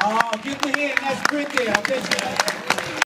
Oh, give the hand. That's great there. I bet you.